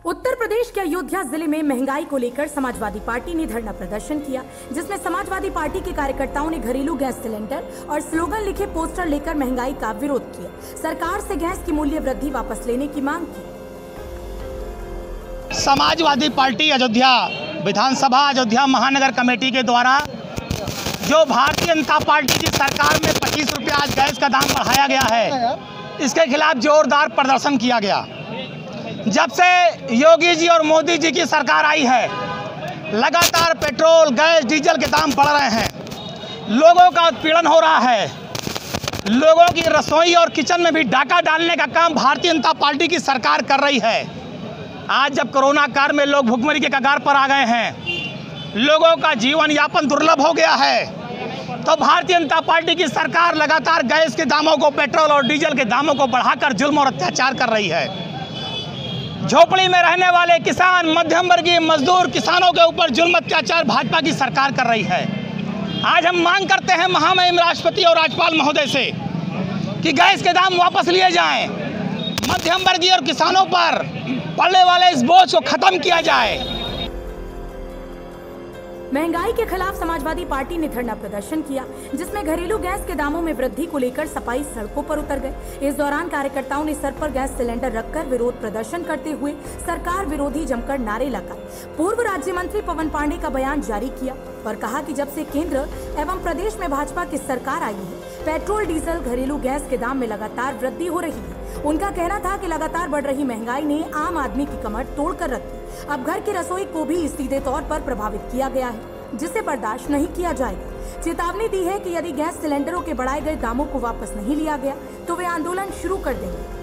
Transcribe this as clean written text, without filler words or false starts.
उत्तर प्रदेश के अयोध्या जिले में महंगाई को लेकर समाजवादी पार्टी ने धरना प्रदर्शन किया, जिसमें समाजवादी पार्टी के कार्यकर्ताओं ने घरेलू गैस सिलेंडर और स्लोगन लिखे पोस्टर लेकर महंगाई का विरोध किया। सरकार से गैस की मूल्य वृद्धि वापस लेने की मांग की। समाजवादी पार्टी अयोध्या विधानसभा अयोध्या महानगर कमेटी के द्वारा जो भारतीय जनता पार्टी की सरकार में 25 रुपया आज गैस का दाम बढ़ाया गया है, इसके खिलाफ जोरदार प्रदर्शन किया गया। जब से योगी जी और मोदी जी की सरकार आई है, लगातार पेट्रोल, गैस, डीजल के दाम बढ़ रहे हैं, लोगों का उत्पीड़न हो रहा है, लोगों की रसोई और किचन में भी डाका डालने का काम भारतीय जनता पार्टी की सरकार कर रही है। आज जब कोरोना काल में लोग भुखमरी के कगार पर आ गए हैं, लोगों का जीवन यापन दुर्लभ हो गया है, तो भारतीय जनता पार्टी की सरकार लगातार गैस के दामों को, पेट्रोल और डीजल के दामों को बढ़ाकर जुल्म और अत्याचार कर रही है। झोपड़ी में रहने वाले किसान, मध्यम वर्गीय मजदूर किसानों के ऊपर जुल्म अत्याचार भाजपा की सरकार कर रही है। आज हम मांग करते हैं महामहिम राष्ट्रपति और राज्यपाल महोदय से कि गैस के दाम वापस लिए जाएं, मध्यम वर्गीय और किसानों पर पड़ने वाले इस बोझ को खत्म किया जाए। महंगाई के खिलाफ समाजवादी पार्टी ने धरना प्रदर्शन किया, जिसमें घरेलू गैस के दामों में वृद्धि को लेकर सफाई सड़कों पर उतर गए। इस दौरान कार्यकर्ताओं ने सर पर गैस सिलेंडर रखकर विरोध प्रदर्शन करते हुए सरकार विरोधी जमकर नारे लगाए। पूर्व राज्य मंत्री पवन पांडे का बयान जारी किया और कहा कि जब से केंद्र एवं प्रदेश में भाजपा की सरकार आई है, पेट्रोल, डीजल, घरेलू गैस के दाम में लगातार वृद्धि हो रही है। उनका कहना था कि लगातार बढ़ रही महंगाई ने आम आदमी की कमर तोड़ कर रखी। अब घर की रसोई को भी सीधे तौर पर प्रभावित किया गया है, जिसे बर्दाश्त नहीं किया जाएगा। चेतावनी दी है कि यदि गैस सिलेंडरों के बढ़ाए गए दामों को वापस नहीं लिया गया तो वे आंदोलन शुरू कर देंगे।